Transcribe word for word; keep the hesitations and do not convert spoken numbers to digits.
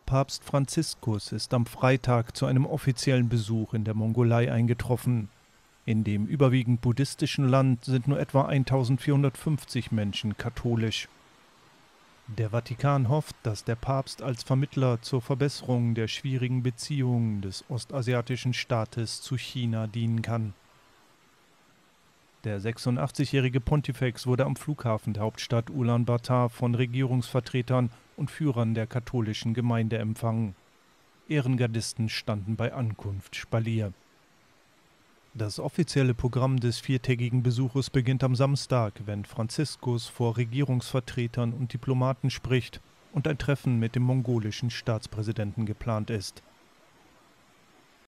Papst Franziskus ist am Freitag zu einem offiziellen Besuch in der Mongolei eingetroffen. In dem überwiegend buddhistischen Land sind nur etwa eintausendvierhundertfünfzig Menschen katholisch. Der Vatikan hofft, dass der Papst als Vermittler zur Verbesserung der schwierigen Beziehungen des ostasiatischen Staates zu China dienen kann. Der sechsundachtzigjährige Pontifex wurde am Flughafen der Hauptstadt Ulaanbaatar von Regierungsvertretern und Führern der katholischen Gemeinde empfangen. Ehrengardisten standen bei Ankunft Spalier. Das offizielle Programm des viertägigen Besuches beginnt am Samstag, wenn Franziskus vor Regierungsvertretern und Diplomaten spricht und ein Treffen mit dem mongolischen Staatspräsidenten geplant ist.